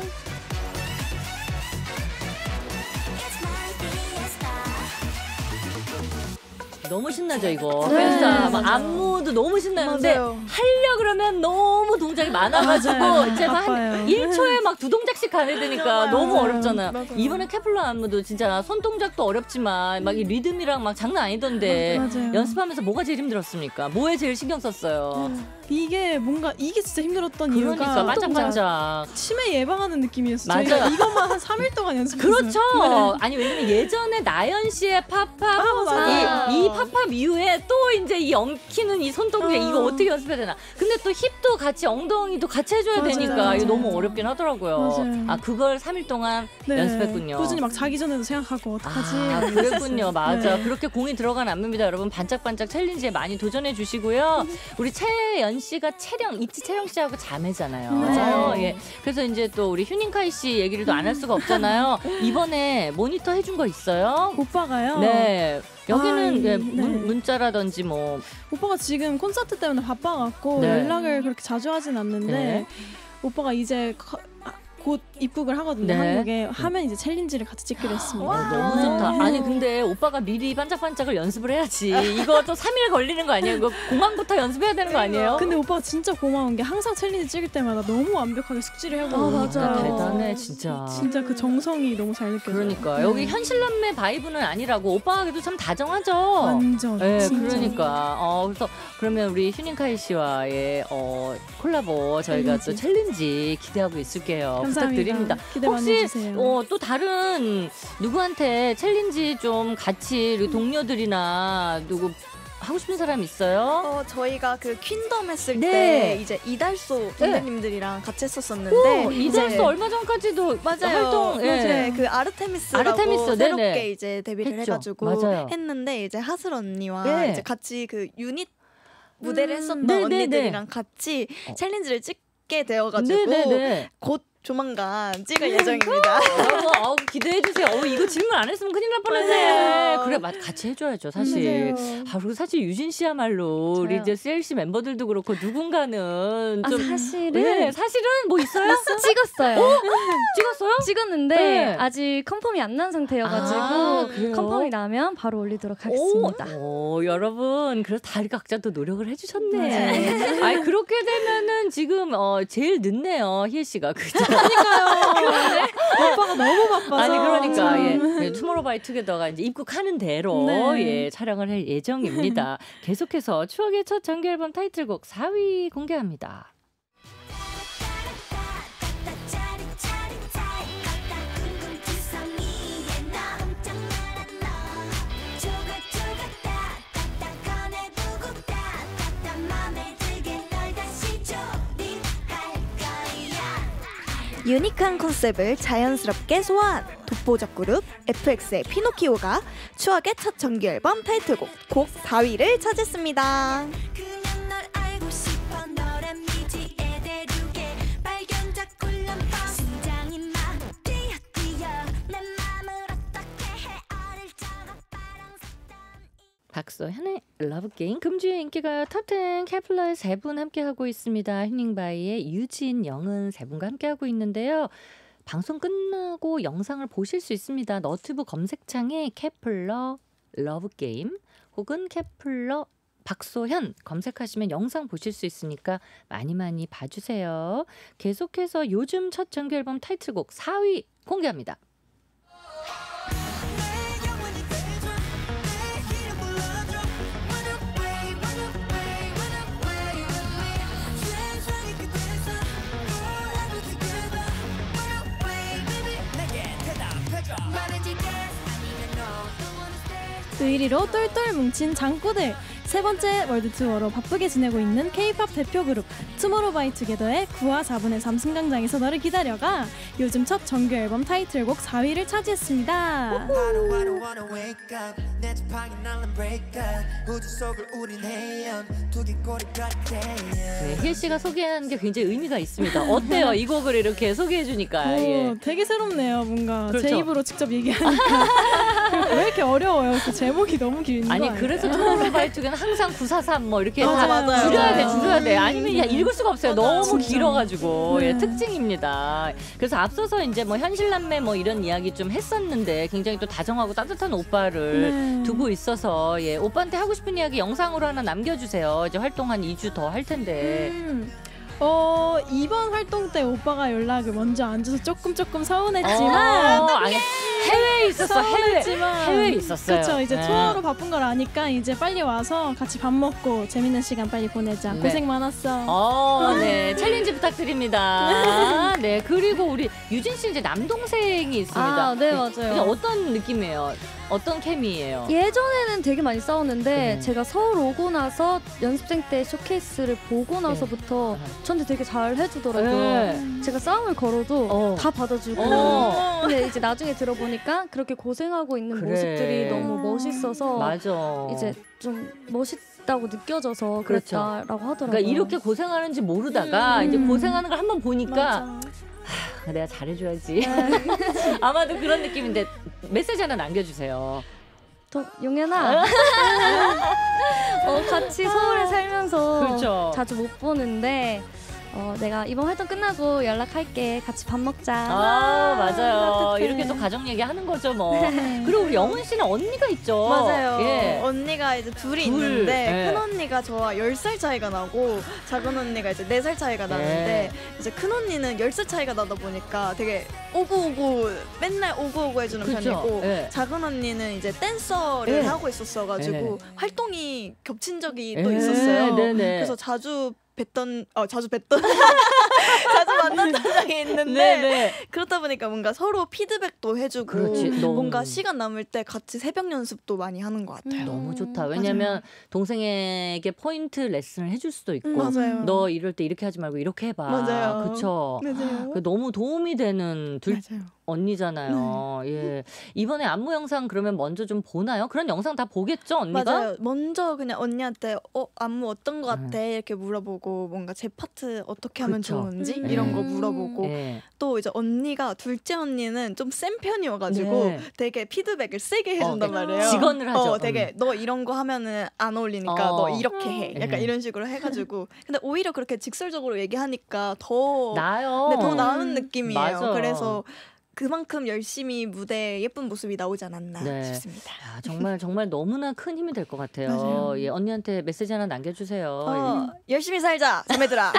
너무 신나죠 이거. 그래서 막 안무도 너무 신나는데 맞아요. 하려 그러면 너무 동작이 많아가지고 맞아요. 이제 한 아파요. 일 초에 막 두 동작씩 가야 되니까 너무 맞아요. 어렵잖아요. 맞아요. 이번에 케플러 안무도 진짜 손 동작도 어렵지만 막 이 리듬이랑 막 장난 아니던데 맞아요. 연습하면서 뭐가 제일 힘들었습니까? 뭐에 제일 신경 썼어요? 이게 뭔가 이게 진짜 힘들었던 그러니까 이유가 반짝반짝. 치매 예방하는 느낌이었어요. 맞아요. 저희가 이것만 한 삼 일 동안 연습했어요. 그렇죠. 아니 왜냐면 예전에 나연 씨의 팝팝 맞아요. 이, 이 팝팝 이후에 또 이제 이 엉키는 이 손동작 어. 이거 어떻게 연습해야 되나? 근데 또 힙도 같이 엉덩이도 같이 해줘야 맞아요. 되니까 맞아요. 이거 너무 어렵긴 하더라고요. 맞아요. 아 그걸 삼 일 동안 네. 연습했군요. 꾸준히 막 자기 전에도 생각하고 어떡하지? 아, 막 그랬군요. 이랬었어요. 맞아. 네. 그렇게 공이 들어간 안무입니다. 여러분 반짝반짝 챌린지에 많이 도전해 주시고요. 우리 채연 씨가 채령, 이치 채령 씨하고 자매잖아요. 맞아요. 예. 그래서 이제 또 우리 휴닝카이 씨 얘기를 또 안 할 수가 없잖아요. 이번에 모니터 해준 거 있어요? 오빠가요. 네. 여기는 아, 예, 네. 문, 문자라든지 뭐 오빠가 지금 콘서트 때문에 바빠갖고 네. 연락을 그렇게 자주 하진 않는데 네. 오빠가 이제 커- 아, 곧 입국을 하거든요. 네. 한국에 하면 이제 챌린지를 같이 찍기로 했습니다. 어, 너무 좋다. 아니 근데 오빠가 미리 반짝반짝을 연습을 해야지. 이거 또 삼 일 걸리는 거 아니에요? 이거 공항부터 연습해야 되는 거 아니에요? 근데 오빠가 진짜 고마운 게 항상 챌린지 찍을 때마다 너무 완벽하게 숙지를 해보고 아, 진짜 맞아요. 대단해 진짜. 진짜 그 정성이 너무 잘 느껴져요. 그러니까 네. 여기 현실남매 바이브는 아니라고 오빠가 그래도 참 다정하죠. 완전 네, 진짜. 그러니까 어 그래서 그러면 우리 휴닝카이 씨와의 어 콜라보 저희가 또 챌린지. 챌린지 기대하고 있을게요. 감사합니다. 부탁드립니다. 기대 많이 혹시 해주세요. 어, 또 다른 누구한테 챌린지 좀 같이 우리 동료들이나 누구 하고 싶은 사람 있어요? 어, 저희가 그 퀸덤 했을 네. 때 이제 이달소 선배님들이랑 같이 했었었는데 오, 이달소 이제 얼마 전까지도 맞아요. 활동 예. 네, 그 아르테미스라고 아르테미스, 새롭게 네네. 이제 데뷔를 했죠. 해가지고 맞아요. 했는데 이제 하슬 언니와 네. 이제 같이 그 유닛 무대를 음. 했었던 네네네. 언니들이랑 같이 어. 챌린지를 찍게 되어가지고 네네네. 곧 조만간 찍을 예정입니다. 여러분 어우, 기대해 주세요. 어 이거 질문 안 했으면 큰일 날 뻔했네. 맞아요. 그래 맞 같이 해줘야죠 사실. 맞아요. 아 그리고 사실 유진 씨야말로 우리 저요. 이제 씨엘씨 멤버들도 그렇고 누군가는 아, 좀 사실은 네, 사실은 뭐 있어요? 찍었어요. 찍었어요? 찍었는데 네. 아직 컨펌이 안 난 상태여가지고 아, 그래요? 컨펌이 나면 바로 올리도록 하겠습니다. 오, 오, 여러분 그래서 다리 각자 또 노력을 해주셨네. 아니 그렇게 되면은 지금 어, 제일 늦네요 희애 씨가 그죠? 오빠가 너무 바빠서 아니 그러니까 참. 예, 네, 투모로우바이투게더가 이제 입국하는 대로 네. 예, 촬영을 할 예정입니다. 계속해서 추억의 첫 정규 앨범 타이틀곡 사 위 공개합니다. 유니크한 컨셉을 자연스럽게 소화한 독보적 그룹 에프엑스의 피노키오가 추억의 첫 정규 앨범 타이틀곡 곡 사 위를 차지했습니다. 그냥 널 알고 싶어 너란 미지에 대두게 발견 자꾸 람퍼 심장이 막 뛰어 뛰어 내 맘을 어떻게 해 어릴 적은 파랑새던 박소현의 러브게임 금주의 인기가요 탑텐 케플러의 세 분 함께하고 있습니다. 휴닝바이의 유진, 영은 세 분과 함께하고 있는데요. 방송 끝나고 영상을 보실 수 있습니다. 너튜브 검색창에 케플러 러브게임 혹은 케플러 박소현 검색하시면 영상 보실 수 있으니까 많이 많이 봐주세요. 계속해서 요즘 첫 정규 앨범 타이틀곡 사 위 공개합니다. 의리로 똘똘 뭉친 장꾸들 세 번째 월드 투어로 바쁘게 지내고 있는 K-팝 대표 그룹 투모로우바이투게더의 구와 사분의 삼 승강장에서 너를 기다려가 요즘 첫 정규 앨범 타이틀곡 사 위를 차지했습니다. 네, 힐 씨가 소개한 게 굉장히 의미가 있습니다. 어때요? 이 곡을 이렇게 소개해 주니까. 오, 예. 되게 새롭네요. 뭔가 그렇죠. 제 입으로 직접 얘기하니까 왜 이렇게 어려워요? 그 제목이 너무 긴 거 아니 아니에요? 그래서 투모로우바이투게는 항상 구사삼 뭐 이렇게 맞아, 다 맞아요. 줄여야 돼, 맞아요. 줄여야 돼. 아니면 그냥 읽을 수가 없어요. 너무 진짜. 길어가지고 네. 예, 특징입니다. 그래서 앞서서 이제 뭐 현실남매 뭐 이런 이야기 좀 했었는데 굉장히 또 다정하고 따뜻한 오빠를 네. 네. 두고 있어서 예, 오빠한테 하고 싶은 이야기 영상으로 하나 남겨주세요. 이제 활동 한 이 주 더 할 텐데. 음. 어 이번 활동 때 오빠가 연락을 먼저 안 줘서 조금 조금 서운했지만 어, 아니, 해외에 있었어. 해외 서운했지만 해외에 있었어요. 그렇죠. 이제 네. 투어로 바쁜 걸 아니까 이제 빨리 와서 같이 밥 먹고 재밌는 시간 빨리 보내자. 네. 고생 많았어. 어, 네. 챌린지 부탁드립니다. 네. 그리고 우리 유진 씨 이제 남동생이 있습니다. 아, 네, 이게 맞아요. 어떤 느낌이에요? 어떤 케미예요? 예전에는 되게 많이 싸웠는데 네. 제가 서울 오고 나서 연습생 때 쇼케이스를 보고 나서부터 저한테 되게 잘 해주더라고요. 네. 제가 싸움을 걸어도 어. 다 받아주고 어. 근데 이제 나중에 들어보니까 그렇게 고생하고 있는 그래. 모습들이 너무 멋있어서 맞아. 이제 좀 멋있다고 느껴져서 그렇죠. 그랬다라고 하더라고요. 그러니까 이렇게 고생하는지 모르다가 음. 이제 고생하는 걸 한번 보니까 맞아. 아, 내가 잘해줘야지. 아마도 그런 느낌인데 메시지 하나 남겨주세요. 또 용현아 어, 같이 서울에 살면서 그렇죠. 자주 못 보는데 어, 내가 이번 활동 끝나고 연락할게. 같이 밥 먹자. 아, 맞아요. 따뜻해. 이렇게 또 가정 얘기하는 거죠 뭐. 그리고 우리 영은 씨는 언니가 있죠. 맞아요. 예. 언니가 이제 둘이 둘, 있는데 예. 큰 언니가 저와 열 살 차이가 나고 작은 언니가 이제 네 살 차이가 나는데 이제 큰 언니는 열 살 차이가 나다 보니까 되게 오구오구 맨날 오구오구 해주는 그쵸? 편이고 예. 작은 언니는 이제 댄서를 예. 하고 있었어가지고 예. 활동이 겹친 적이 또 예, 있었어요. 네네. 그래서 자주 뵀던 어 자주 뵀던 자주 만났던 적이 있는데 네네. 그렇다 보니까 뭔가 서로 피드백도 해주고 그렇지. 너무. 뭔가 시간 남을 때 같이 새벽 연습도 많이 하는 것 같아요. 너무 좋다. 왜냐면 동생에게 포인트 레슨을 해줄 수도 있고 음, 맞아요. 너 이럴 때 이렇게 하지 말고 이렇게 해봐. 맞아요. 그쵸? 맞아요. 그 너무 도움이 되는 둘 맞아요. 언니잖아요. 예. 이번에 안무 영상 그러면 먼저 좀 보나요? 그런 영상 다 보겠죠, 언니가? 맞아요. 먼저 그냥 언니한테 어 안무 어떤 것 같아 음. 이렇게 물어보고 뭔가 제 파트 어떻게 하면 그쵸. 좋은지 음. 이런 거 음. 물어보고 예. 또 이제 언니가 둘째 언니는 좀 센 편이어가지고 네. 되게 피드백을 세게 해준단 어, 말이에요. 직언을 하죠. 어, 되게 너 이런 거 하면은 안 어울리니까 어. 너 이렇게 해. 약간 네. 이런 식으로 해가지고 근데 오히려 그렇게 직설적으로 얘기하니까 더 나요. 네, 더 나은 느낌이에요. 맞아. 그래서 그만큼 열심히 무대에 예쁜 모습이 나오지 않았나 네. 싶습니다. 야, 정말 정말 너무나 큰 힘이 될 것 같아요. 맞아요. 예, 언니한테 메시지 하나 남겨주세요. 어, 열심히 살자, 자매들아.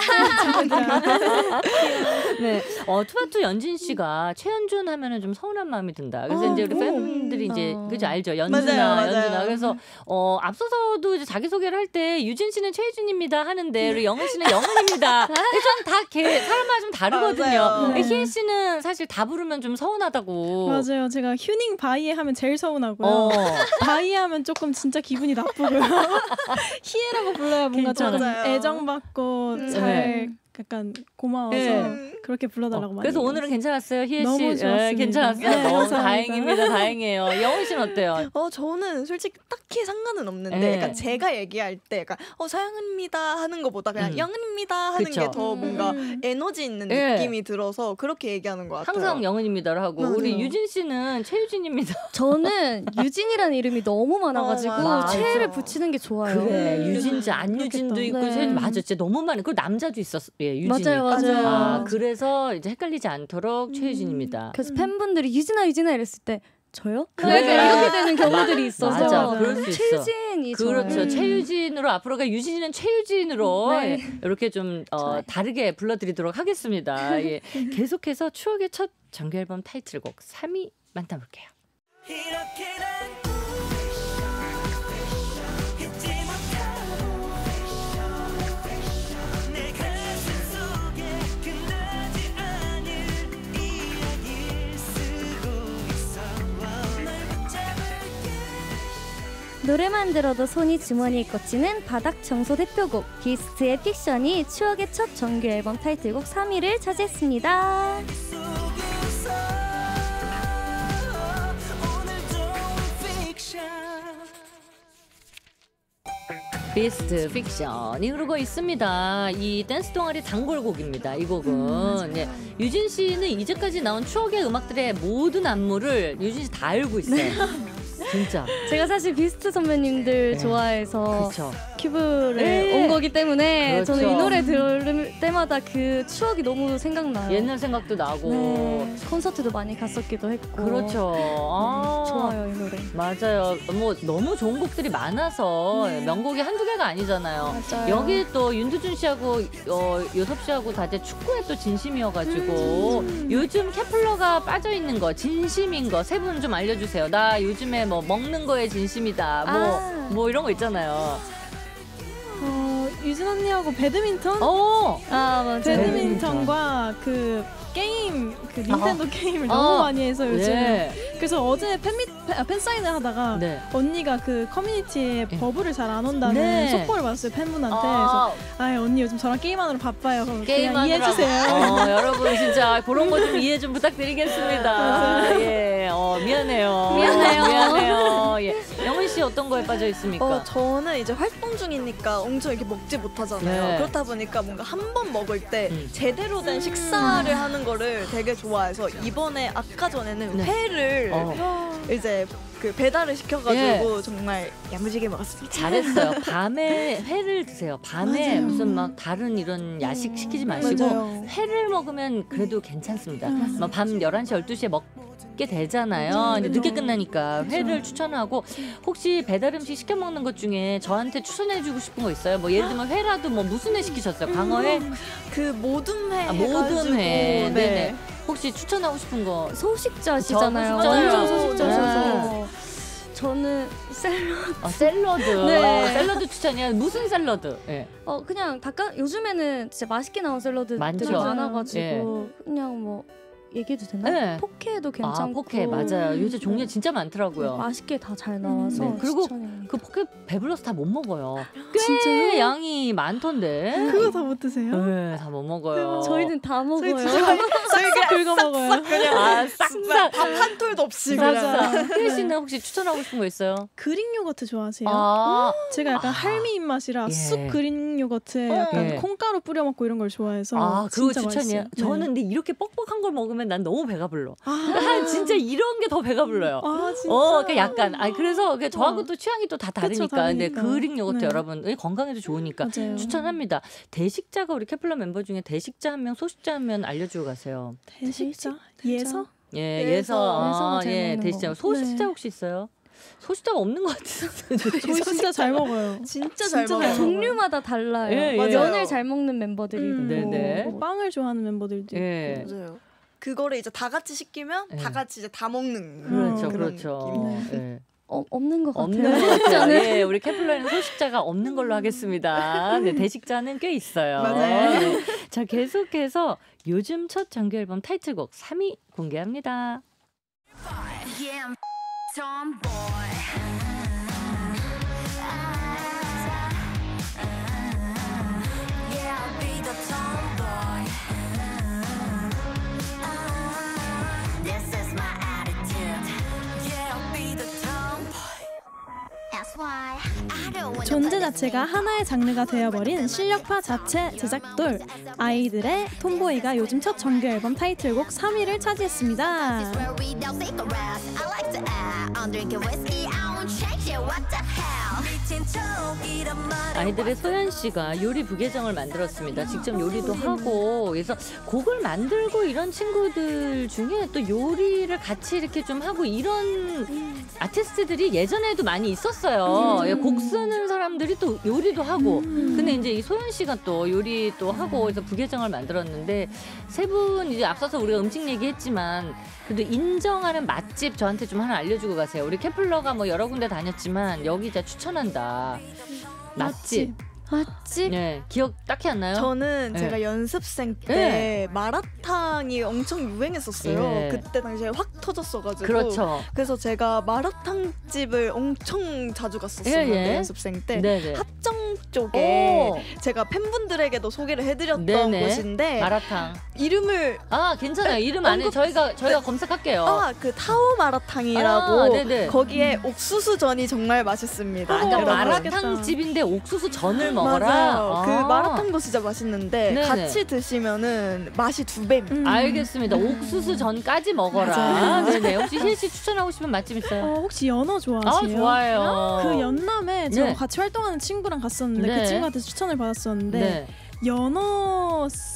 네, 어, 투바투 연진 씨가 최연준 하면은 좀 서운한 마음이 든다. 그래서 어, 이제 우리 오. 팬들이 이제 어. 그죠 알죠? 연준아, 맞아요, 맞아요. 연준아. 그래서 어, 앞서서도 이제 자기 소개를 할 때 유진 씨는 최유진입니다 하는데 우리 영은 씨는 영은입니다. 좀다 사람마다 좀 다르거든요. 맞아요. 네. 희애 씨는 사실 다 부르면 좀 서운하다고. 맞아요. 제가 휴닝 바이에 하면 제일 서운하고요. 어. 바이 하면 조금 진짜 기분이 나쁘고요. 희애라고 불러야 뭔가 조금 괜찮아요. 애정받고 음. 잘 네. 약간 고마워서 네. 그렇게 불러달라고 어, 많이 그래서 얘기해요. 오늘은 괜찮았어요, 희애 씨. 너무 예, 좋았습니다. 괜찮았어요. 네, 너무 감사합니다. 다행입니다, 다행이에요. 영은 씨는 어때요? 어 저는 솔직히 딱히 상관은 없는데 네. 약간 제가 얘기할 때 약간 어 서영은입니다 하는 것보다 그냥 음. 영은입니다 하는 그쵸. 게 더 뭔가 음. 에너지 있는 네. 느낌이 들어서 그렇게 얘기하는 것 같아요. 항상 영은입니다를 하고 맞아요. 우리 유진 씨는 최유진입니다. 저는 유진이라는 이름이 너무 많아가지고 어, 맞아. 최애를 붙이는 게 좋아요. 그래 음. 유진자 안유진도 그렇겠다. 있고 네. 최유진 맞아 진짜 너무 많은 그리고 남자도 있었어 예 유진이 맞아요, 맞아요. 아, 그래서 이제 헷갈리지 않도록 최유진입니다. 그래서 팬분들이 유진아 유진아 이랬을 때 저요? 그래. 약간 이렇게 되는 경우들이 있어서 맞아, 그럴 수 있어. 최유진이 그렇죠. 좋아요. 최유진으로 앞으로가 유진이는 최유진으로 네. 예, 이렇게 좀 어, 좋아요. 다르게 불러드리도록 하겠습니다. 예. 계속해서 추억의 첫 정규 앨범 타이틀곡 삼 위 만나볼게요. 이렇게 난 잊지 못하고 내 가슴 속에 끝나지 않을 이야기를 쓰고 있어 널 붙잡을게 노래만 들어도 손이 주머니에 꽂히는 바닥 청소 대표곡 비스트의 픽션이 추억의 첫 정규 앨범 타이틀곡 삼 위를 차지했습니다. 속에서 오늘도 픽션 비스트 픽션이 흐르고 있습니다. 이 댄스 동아리 단골곡입니다. 이 곡은 예, 유진 씨는 이제까지 나온 추억의 음악들의 모든 안무를 유진 씨 다 알고 있어요. 진짜. 제가 사실 비스트 선배님들 네. 좋아해서 그렇죠. 큐브를 네. 온 거기 때문에 그렇죠. 저는 이 노래 들을 때 때마다 그 추억이 너무 생각나요. 옛날 생각도 나고. 네, 콘서트도 많이 갔었기도 했고. 그렇죠. 아, 좋아요, 이 노래. 맞아요. 뭐 너무 좋은 곡들이 많아서 네. 명곡이 한두 개가 아니잖아요. 맞아요. 여기 또 윤두준 씨하고 어, 요섭 씨하고 다들 축구에 또 진심이어가지고 음. 요즘 케플러가 빠져 있는 거, 진심인 거 세 분 좀 알려주세요. 나 요즘에 뭐 먹는 거에 진심이다. 뭐 뭐 아. 이런 거 있잖아요. 어, 유진 언니하고 배드민턴? 어, 아, 맞아요. 배드민턴과 그 게임, 그 닌텐도 게임을 아. 너무 많이 해서 요즘. 네. 그래서 어제 팬미, 팬, 아, 팬사인을 하다가 네. 언니가 그 커뮤니티에 네. 버블을 잘 안 온다는 네. 속보를 받았어요, 팬분한테. 아, 그래서 아 언니 요즘 저랑 게임하느라 바빠요. 그럼 그냥 게임하느라고. 이해해주세요. 어, 여러분 진짜 그런 거 좀 이해 좀 부탁드리겠습니다. 예, 어, 미안해요. 미안해요. 미안해요. 예. 영은 씨 어떤 거에 빠져 있습니까? 어, 저는 이제 활동 중이니까 엄청 이렇게 먹지 못하잖아요. 네. 그렇다 보니까 뭔가 한 번 먹을 때 음. 제대로 된 식사를 하는 거를 되게 좋아해서 이번에 아까 전에는 네. 회를 어. 이제 그 배달을 시켜가지고 정말 야무지게 먹었습니다. 잘했어요. 밤에 회를 드세요. 밤에 맞아요. 무슨 막 다른 이런 야식 시키지 마시고 맞아요. 회를 먹으면 그래도 괜찮습니다. 음. 막 밤 열한 시, 열두 시에 먹게 되잖아요. 근데 늦게 끝나니까 회를 추천하고 혹시 배달 음식 시켜 먹는 것 중에 저한테 추천해주고 싶은 거 있어요? 뭐 예를 들면 회라도 뭐 무슨 회 시키셨어요? 광어회? 그 모든 회 아, 해가지고 모든 회. 네. 네네. 혹시 추천하고 싶은 거? 소식자시잖아요. 저 완전 소식자예요. 소식자셔서. 저는 샐러드. 어, 샐러드. 네. 어, 샐러드 추천이야. 무슨 샐러드? 예. 어 그냥 닭가 요즘에는 진짜 맛있게 나온 샐러드들이 많죠. 많아가지고 그냥 뭐 얘기해도 되나? 네. 포케도 괜찮고. 아, 포케 맞아요. 요새 종류 진짜 많더라고요. 맛있게 다 잘 나와서 네. 그리고 추천입니다. 그 포켓 배불러서 다 못 먹어요. 꽤 진짜요? 양이 많던데. 그거 다 못 드세요? 네, 다 못 먹어요. 저희는 다 먹어요. 싹 긁어 먹어요. 아, 싹싹. 밥 한 톨도 없이 맞아. 그냥. 혜리 씨는 혹시 추천하고 싶은 거 있어요? 그릭 요거트 좋아하세요? 아, 제가 약간 아. 할미 입맛이라 예. 쑥 그릭 요거트에 약간 예. 콩가루 뿌려 먹고 이런 걸 좋아해서 아, 그거 진짜 추천이에요. 맛있어요. 저는 네. 근데 이렇게 뻑뻑한 걸 먹으면 난 너무 배가 불러. 아, 아, 진짜 이런 게 더 배가 불러요. 아 진짜. 어, 그 약간, 아, 그래서 그 저하고 또 취향이 또 다 그쵸, 다르니까. 근데 다르니까. 그릭 요거트 네. 여러분 건강에도 좋으니까 맞아요. 추천합니다. 대식자가 우리 케플러 멤버 중에 대식자 한 명, 소식자 한 명 알려주고 가세요. 대식자 예서? 예, 예서. 예서, 예서가 아, 잘 예, 먹는 대식자. 거. 소식자 네. 혹시 있어요? 소식자가 없는 것 같은데. 저희 진짜 잘 먹어요. 진짜 진짜 잘 잘 먹어요. 먹어요. 종류마다 달라요. 예, 예. 면을 잘 먹는 멤버들이 음, 있고 네네. 뭐 빵을 좋아하는 멤버들도 예. 있고. 맞아요. 그거를 이제 다 같이 시키면 네. 다 같이 이제 다 먹는 그렇죠, 음, 그런 그렇죠. 느낌. 예. 어, 없는 것 같아요. 없는 것 같아요. 예, 우리 케플러에는 소식자가 없는 걸로 하겠습니다. 네, 대식자는 꽤 있어요. 맞아요. 네. 자, 계속해서 요즘 첫 정규 앨범 타이틀곡 삼 위 공개합니다. Yeah, I'm tomboy. Yeah, I'll be the tomboy. This is my attitude. Yeah, I'll be the tomboy. That's why I don't wanna 존재 자체가 하나의 장르가 되어버린 실력파 자체 제작돌 아이들의 톰보이가 요즘 첫 정규 앨범 타이틀곡 삼 위를 차지했습니다. where we don't take a rest. I like to act. I'm drinking whiskey. I won't change it. What the hell? 미친 척이란 말. 아이들의 소연 씨가 요리 부계정을 만들었습니다. 직접 요리도 하고 그래서 곡을 만들고 이런 친구들 중에 또 요리를 같이 이렇게 좀 하고 이런 아티스트들이 예전에도 많이 있었어요. 예, 곡 쓰는 사람들이 또 요리도 하고 근데 이제 이 소연 씨가 또 요리 또 하고 그래서 부계정을 만들었는데 세 분 이제 앞서서 우리가 음식 얘기했지만 그래도 인정하는 맛집 저한테 좀 하나 알려주고 가세요. 우리 케플러가 뭐 여러 군데 다녔지만 여기 진짜 추천한다. 맛집. 맛집? 네, 기억 딱히 안 나요? 저는 네. 제가 연습생 때 네. 마라탕이 엄청 유행했었어요. 네. 그때 당시에 확 터졌어가지고. 그렇죠. 그래서 제가 마라탕 집을 엄청 자주 갔었었는데 예, 예. 연습생 때 네네. 합정 쪽에 오, 제가 팬분들에게도 소개를 해드렸던 네네. 곳인데 마라탕. 이름을 아, 괜찮아요. 이름 안에 언급- 저희가 저희가 검색할게요. 아 그 타오 마라탕이라고 아, 네네. 거기에 옥수수전이 정말 맛있습니다. 아, 그러니까 여러분. 마라탕 집인데 옥수수 전을 먹어라. 맞아요. 아. 그 마라탕도 진짜 맛있는데 네네. 같이 드시면은 맛이 두 배입니다. 음. 알겠습니다. 옥수수 전까지 먹어라. 맞아요. 네네. 혹시 힐 씨 추천하고 싶은 맛집 있어요? 어, 혹시 연어 아, 좋아하세요? 좋아요. 그 연남에 저 네. 같이 활동하는 친구랑 갔었는데 네. 그 친구한테 추천을 받았었는데 네. 연어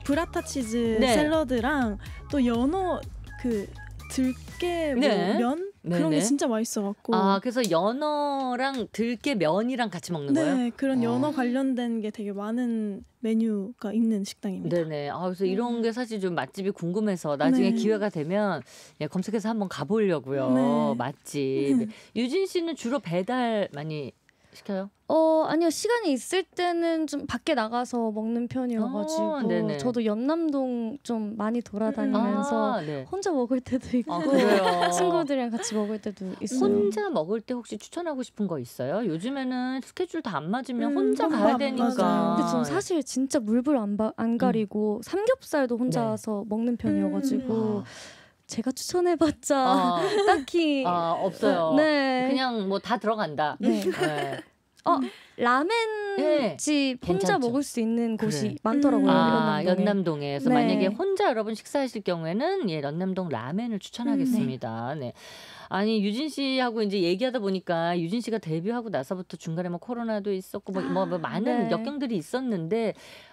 브라타 치즈 네. 샐러드랑 또 연어 그 들깨 뭐 네. 면 네, 그런 네. 게 진짜 맛있어갖고. 아, 그래서 연어랑 들깨 면이랑 같이 먹는 거예요? 네, 그런 어. 연어 관련된 게 되게 많은 메뉴가 있는 식당입니다. 네네. 아, 그래서 이런 게 사실 좀 맛집이 궁금해서 나중에 네. 기회가 되면 예, 검색해서 한번 가보려고요. 네. 맛집. 네. 유진 씨는 주로 배달 많이 시켜요? 어 아니요, 시간이 있을 때는 좀 밖에 나가서 먹는 편이어가지고 어, 네네. 저도 연남동 좀 많이 돌아다니면서 아, 네. 혼자 먹을 때도 있고 아, 그래요? 친구들이랑 같이 먹을 때도 있어요. 혼자 먹을 때 혹시 추천하고 싶은 거 있어요? 요즘에는 스케줄 다 안 맞으면 음, 혼자 혼밥, 가야 되니까. 맞아요. 근데 저는 사실 진짜 물불 안, 바, 안 가리고 삼겹살도 혼자서 먹는 편이어가지고 아. 제가 추천해봤자 아, 딱히 아, 없어요. 네. 그냥 뭐 다 들어간다. 네. 네. 어 네. 라멘집 혼자 괜찮죠. 먹을 수 있는 곳이 그래. 많더라고요. 아, 연남동에. 연남동에서 네. 만약에 혼자 여러분 식사하실 경우에는 예, 연남동 라멘을 추천하겠습니다. 네. 아니 유진 씨하고 이제 얘기하다 보니까 유진 씨가 데뷔하고 나서부터 중간에 뭐 코로나도 있었고 뭐, 뭐, 뭐 많은 네. 역경들이 있었는데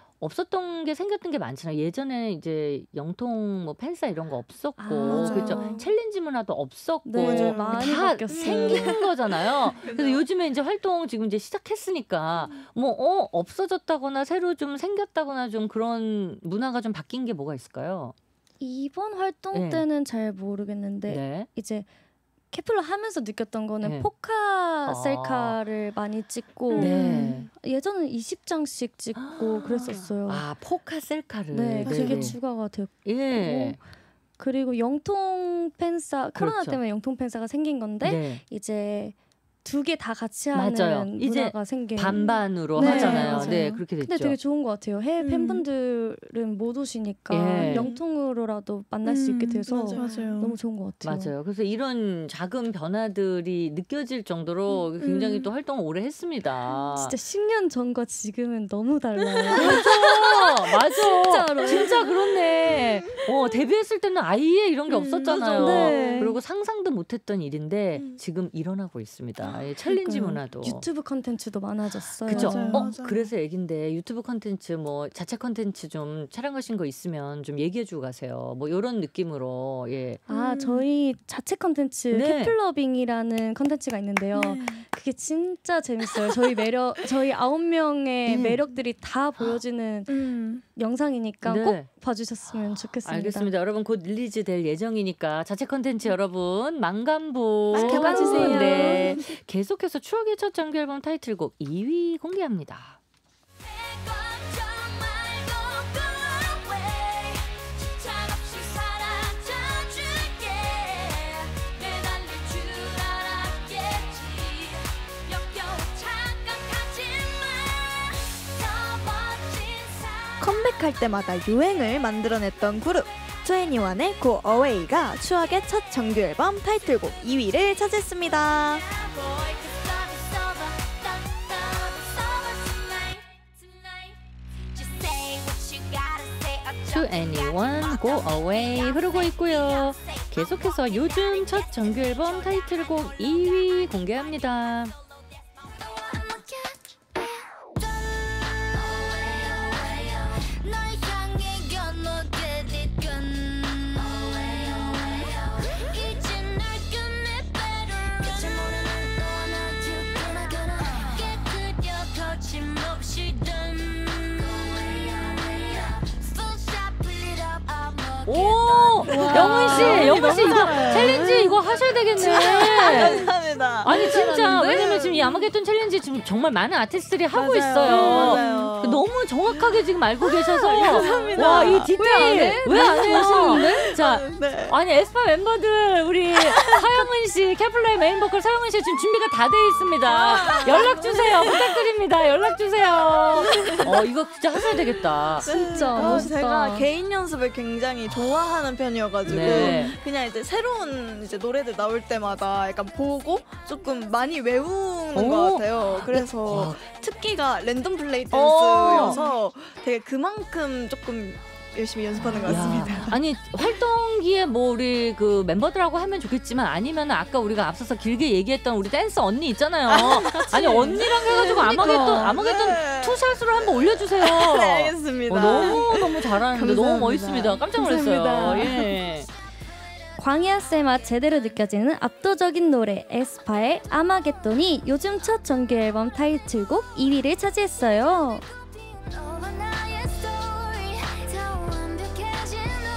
없었던 게 생겼던 게 많잖아요. 예전에 이제 영통 뭐 팬싸 이런 거 없었고 아, 맞아요. 그렇죠. 챌린지 문화도 없었고 네, 많이 다 바뀌었어요. 생기는 거잖아요. 그래서 요즘에 이제 활동 지금 이제 시작했으니까 뭐 어, 없어졌다거나 새로 좀 생겼다거나 좀 그런 문화가 좀 바뀐 게 뭐가 있을까요? 이번 활동 네. 때는 잘 모르겠는데 네. 이제 케플러 하면서 느꼈던 거는 네. 포카 아. 셀카를 많이 찍고 네. 예전엔 이십 장씩 찍고 그랬었어요. 아 포카 셀카를. 네, 그게 네네. 추가가 됐고 예. 그리고 영통 팬싸 코로나 그렇죠. 때문에 영통 팬싸가 생긴 건데 네. 이제 두 개 다 같이 하는 맞아요. 이제 문화가 생긴. 반반으로 네, 하잖아요. 맞아요. 네, 그렇게 됐죠. 근데 되게 좋은 것 같아요. 해외 음. 팬분들은 못 오시니까 예. 영통으로라도 만날 수 있게 음, 돼서 맞아요. 맞아요. 너무 좋은 것 같아요. 맞아요. 그래서 이런 작은 변화들이 느껴질 정도로 굉장히 음. 또 활동을 오래 했습니다. 진짜 십 년 전과 지금은 너무 달라요. 그렇죠. 맞아. 진짜로. 진짜 그렇네. 어, 데뷔했을 때는 아예 이런 게 음, 없었잖아요. 맞아. 네. 그리고 상상도 못했던 일인데 음. 지금 일어나고 있습니다. 이 챌린지 그러니까요. 문화도. 유튜브 컨텐츠도 많아졌어요. 그죠? 맞아요. 어, 맞아요. 그래서 얘긴데 유튜브 컨텐츠 뭐 자체 컨텐츠 좀 촬영하신 거 있으면 좀 얘기해주고 가세요. 뭐 이런 느낌으로 예. 아 음. 저희 자체 컨텐츠 네. 케플러빙이라는 컨텐츠가 있는데요. 네. 그게 진짜 재밌어요. 저희 매력, 저희 아홉 명의 음. 매력들이 다 보여지는 음. 영상이니까 네. 꼭 봐주셨으면 좋겠습니다. 알겠습니다. 여러분 곧 릴리즈 될 예정이니까 자체 컨텐츠 여러분 망간부 많이 봐주세요. 네. 계속해서 추억의 첫 정규 앨범 타이틀곡 이 위 공개합니다. 걱정 말고 go away 칭찬 없이 사라져줄게 매달릴 줄 알았겠지 역겨워 착각하지마 더 멋진 사람 컴백할 때마다 유행을 만들어냈던 그룹 투애니원의 Go Away가 추억의 첫 정규 앨범 타이틀곡 이 위를 차지했습니다. boy cause love is over love, love is over tonight tonight just say what you gotta say To Anyone Go Away 흐르고 있고요. 계속해서 요즘 첫 정규 앨범 타이틀곡 이 위 공개합니다. 널 향해 건너뛰듯건 이제 널 끝내 better 끝을 모르는 너와 나 두고나 깨끗여 거침없이 든 Full shot pull it up I'm 오! 영훈 씨, 영훈 씨 이거 챌린지 이거 하셔야 되겠네. 감사합니다. 아니 진짜 왜냐면 지금 이 아마겟돈 챌린지 지금 정말 많은 아티스트들이 하고 맞아요. 있어요. 맞아요. 너무 정확하게 지금 알고 계셔서 감사합니다. 와 이 디테일 왜 안 해요? 자 네. 아니 에스파 멤버들 우리 서영은 씨 케플러의 메인 보컬 서영은 씨 지금 준비가 다 돼 있습니다. 연락 주세요. 부탁드립니다. 연락 주세요. 어 이거 진짜 하셔야 되겠다. 진짜 아, 멋있다. 제가 개인 연습을 굉장히 좋아하는 편이어가지고 네. 그냥 이제 새로운 이제 노래들 나올 때마다 약간 보고 조금 많이 외우는 오. 것 같아요. 그래서 와. 특기가 랜덤 플레이 어. 댄스여서 되게 그만큼 조금 열심히 연습하는 것 야, 같습니다. 아니 활동기에 뭐 우리 그 멤버들하고 하면 좋겠지만 아니면 아까 우리가 앞서서 길게 얘기했던 우리 댄스 언니 있잖아요. 아니 언니랑 해가지고 아마겟돈 아마겟돈 네. 투샷으로 한번 올려주세요. 네, 알겠습니다. 어, 너무 너무 잘하는데 너무 감사합니다. 멋있습니다. 깜짝 놀랐어요. 감사합니다. 예. 광야쌤 맛 제대로 느껴지는 압도적인 노래 에스파의 아마겟돈이 요즘 첫 정규 앨범 타이틀곡 이 위를 차지했어요. 너와 나의 스토리 더 완벽해진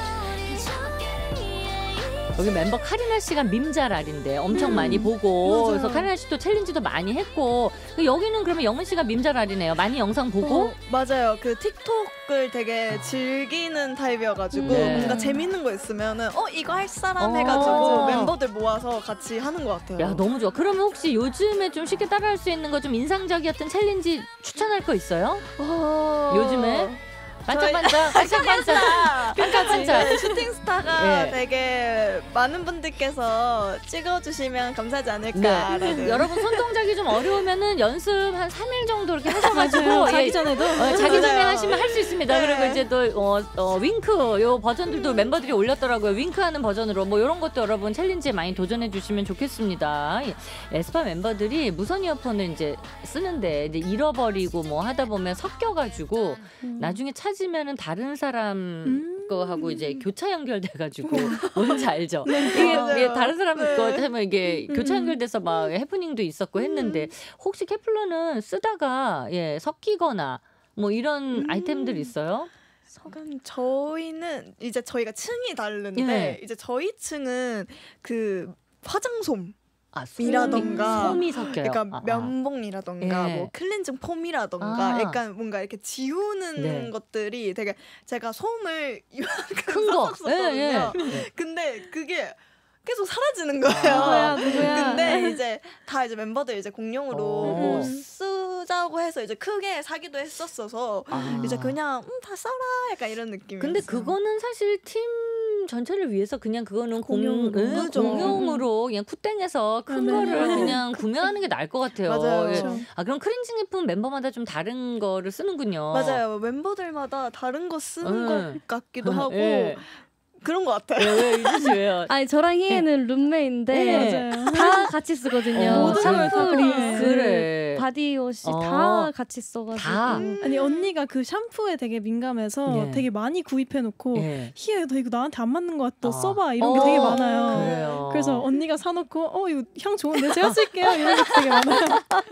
우리 여기 멤버 카리나 씨가 밈자랄인데 엄청 음, 많이 보고 맞아요. 그래서 카리나 씨도 챌린지도 많이 했고 여기는 그러면 영은 씨가 밈자랄이네요. 많이 영상 보고 어, 맞아요. 그 틱톡을 되게 즐기는 타입이어가지고 네. 뭔가 재밌는 거 있으면은 어 이거 할 사람 어. 해가지고 멤버들 모아서 같이 하는 것 같아요. 야 너무 좋아. 그러면 혹시 요즘에 좀 쉽게 따라할 수 있는 거 좀 인상적이었던 챌린지 추천할 거 있어요? 어... 요즘에? 반짝반짝 반짝반짝 반짝반짝 네, 슈팅스타가 예. 되게 많은 분들께서 찍어주시면 감사하지 않을까라는. 네. 여러분 손동작이 좀 어려우면은 연습 한 삼 일 정도 이렇게 하셔가지고 맞아요. 자기 예, 전에도 어, 자기 전에 맞아요. 하시면 할 수 있습니다. 네. 그리고 이제 또 어, 어, 윙크 요 버전들도 멤버들이 올렸더라고요. 윙크하는 버전으로 뭐 이런 것도 여러분 챌린지에 많이 도전해 주시면 좋겠습니다. 예, 에스파 멤버들이 무선 이어폰을 이제 쓰는데 이제 잃어버리고 뭐 하다 보면 섞여가지고 나중에 찾으면은 다른 사람 음. 거하고 이제 교차 연결돼가지고 뭔지 알죠? 이게, 네. 맞아요. 이게 다른 사람 네. 거 하면 이게 음. 교차 연결돼서 막 해프닝도 있었고 했는데 혹시 케플러는 쓰다가 예 섞이거나 뭐 이런 음. 아이템들 있어요? 그러니까 저희는 이제 저희가 층이 다른데 예. 이제 저희 층은 그 화장솜 아, 이라던가 솜이 섞여요. 그러니까 아, 아. 면봉이라던가 예. 뭐 클렌징 폼이라던가 아. 약간 뭔가 이렇게 지우는 네. 것들이 되게 제가 솜을 이만큼 큰 거. 샀었거든요. 예, 예. 근데 그게 계속 사라지는 거예요. 누구야 누구야. 근데 이제 다 이제 멤버들 이제 공용으로 어. 뭐 쓰자고 해서 이제 크게 사기도 했었어서 아. 이제 그냥 음, 다 써라 약간 이런 느낌이었어요. 근데 그거는 사실 팀 전체를 위해서 그냥 그거는 공, 공용으로. 응, 그죠. 공용으로 그냥 쿠땡에서 큰 네. 거를 그냥 구매하는 게 나을 것 같아요. 맞아요. 예. 그렇죠. 아 그럼 크린징 제품 멤버마다 좀 다른 거를 쓰는군요. 맞아요. 멤버들마다 다른 거 쓰는 응. 것 같기도 하고 예. 그런 것 같아요. 왜, 왜, 유진 씨 왜요? 아니 저랑 희애는 룸메인데 네. 맞아요. 다 같이 쓰거든요. 어, 모든 걸 샴푸, 다 린스, 그래. 바디워시 어. 다 같이 써가지고 다? 아니 언니가 그 샴푸에 되게 민감해서 예. 되게 많이 구입해놓고 예. 희애 너 이거 나한테 안 맞는 것 같다 아. 써봐 이런 어, 게 되게 많아요. 그래요. 그래서 언니가 사놓고 어 이거 향 좋은데 제가 쓸게요 이런 게 되게 많아요.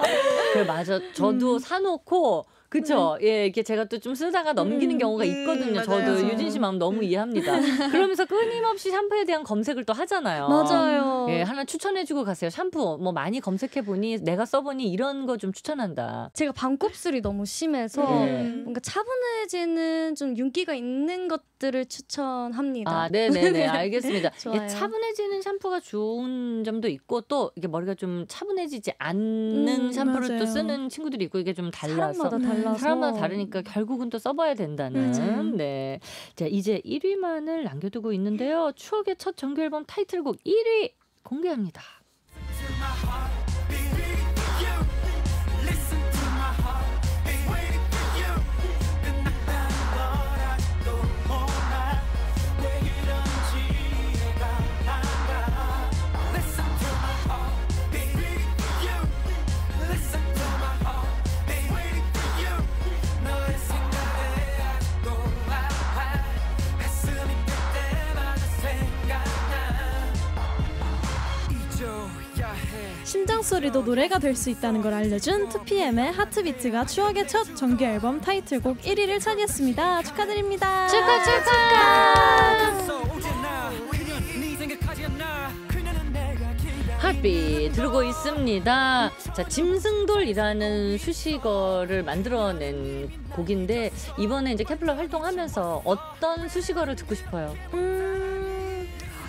그래 맞아. 저도 사놓고 그쵸? 예, 이렇게 제가 또 좀 쓰다가 넘기는 음, 경우가 음, 있거든요. 맞아요. 저도 맞아요. 유진 씨 마음 너무 이해합니다. 그러면서 끊임없이 샴푸에 대한 검색을 또 하잖아요. 맞아요. 예, 하나 추천해주고 가세요. 샴푸 뭐 많이 검색해보니 내가 써보니 이런 거 좀 추천한다. 제가 반곱슬이 너무 심해서 네. 뭔가 차분해지는 좀 윤기가 있는 것들을 추천합니다. 아, 네네네, 알겠습니다. 좋아요. 예, 차분해지는 샴푸가 좋은 점도 있고 또 이게 머리가 좀 차분해지지 않는 음, 샴푸를 또 맞아요. 쓰는 친구들이 있고 이게 좀 달라서 사람마다 음, 달라서 사람마다 다르니까 결국은 또 써봐야 된다는. 맞아요. 네. 자, 이제 일 위만을 남겨두고 있는데요. 추억의 첫 정규 앨범 타이틀곡 일 위 공개합니다. 심장 소리도 노래가 될 수 있다는 걸 알려준 투피엠의 하트비트가 추억의 첫 정규 앨범 타이틀곡 일 위를 차지했습니다. 축하드립니다. 축하 축하. 핫비 들고 있습니다. 자, 짐승돌이라는 수식어를 만들어낸 곡인데 이번에 이제 케플러 활동하면서 어떤 수식어를 듣고 싶어요? 음,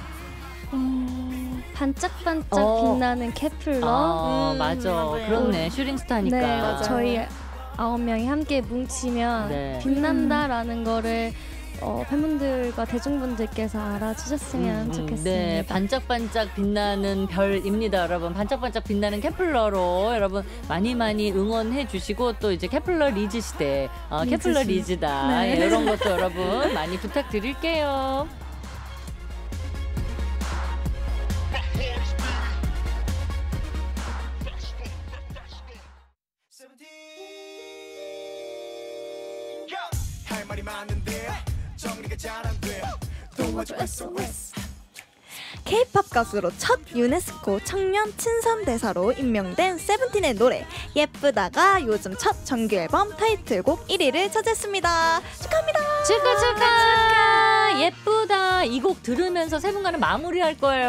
어, 반짝반짝 어. 빛나는 케플러. 아, 음, 맞아. 맞아요. 그렇네. 슈링스타니까. 네, 맞아요. 저희 아홉 명이 함께 뭉치면 네. 빛난다라는 거를 어, 팬분들과 대중분들께서 알아주셨으면 음, 좋겠습니다. 네, 반짝반짝 빛나는 별입니다, 여러분. 반짝반짝 빛나는 케플러로 여러분 많이 많이 응원해 주시고 또 이제 케플러 리즈 시대, 어, 리즈 케플러 시. 리즈다 네. 예, 이런 것도 여러분 많이 부탁드릴게요. 할 말이 많은데 정리가 잘 안 돼. 도와줘 에스오에스. K-팝 가수로 첫 유네스코 청년 친선 대사로 임명된 세븐틴의 노래 예쁘다가 요즘 첫 정규 앨범 타이틀곡 일 위를 차지했습니다. 축하합니다. 축하 축하 예쁘다 이 곡 들으면서 세 분과는 마무리할 거예요.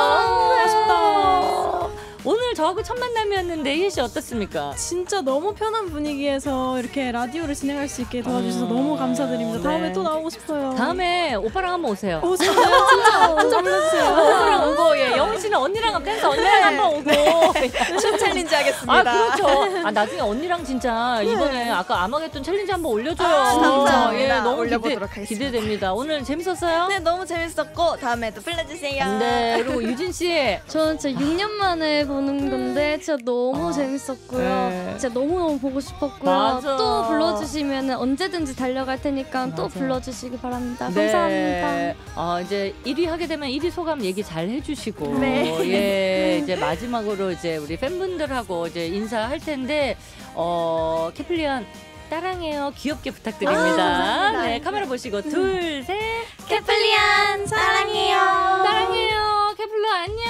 아쉽다. 오늘 저하고 첫 만남이었는데 희애 씨 어떻습니까? 진짜 너무 편한 분위기에서 이렇게 라디오를 진행할 수 있게 도와주셔서 음, 너무 감사드립니다. 다음에 네. 또 나오고 싶어요. 다음에 오빠랑 한번 오세요. 오, 진짜요? 진짜, 진짜 불러주세요. 오빠랑 오고 예, 영희 씨는 언니랑 한번 댄스 언니랑 한번 오고 춤 챌린지 하겠습니다. 아 그렇죠. 아 나중에 언니랑 진짜 이번에 아까 아마겟돈 챌린지 한번 올려줘요. 아, 감사합니다. 예, 너무 올려보도록 기대, 하겠습니다. 기대됩니다. 오늘 재밌었어요? 네, 너무 재밌었고 다음에도 불러주세요. 네. 그리고 유진 씨. 저는 진짜 육 년 만에 보는 건데 진짜 너무 아, 재밌었고요. 네. 진짜 너무너무 보고 싶었고요. 맞아. 또 불러주시면 언제든지 달려갈 테니까 또 맞아. 불러주시기 바랍니다. 네. 감사합니다. 어, 이제 일 위 하게 되면 일 위 소감 얘기 잘 해주시고. 네. 예. 이제 마지막으로 이제 우리 팬분들하고 이제 인사할 텐데, 어, 캐플리언 따랑해요. 귀엽게 부탁드립니다. 아, 감사합니다. 네. 카메라 보시고 둘, 셋. 캐플리안 사랑해요. 따랑해요. 캐플러 안녕.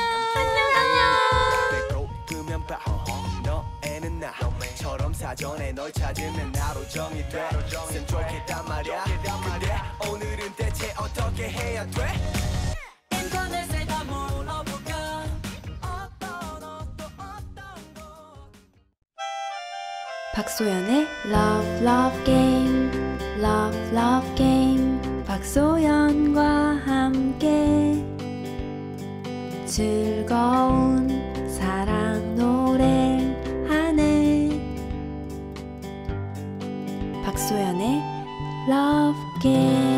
배로 뜨면 봐. 너에는 나처럼 사전에 널 찾으면 하루 종일 돼. 쌤 좋겠단 말이야. 근데 오늘은 대체 어떻게 해야 돼? 인터넷에 다 물어볼까? 어떤 옷도 어떤 곳. 박소연의 Love Love Game Love Love Game 박소연과 함께 즐거운 사랑 노래하네 박소연의 Love Game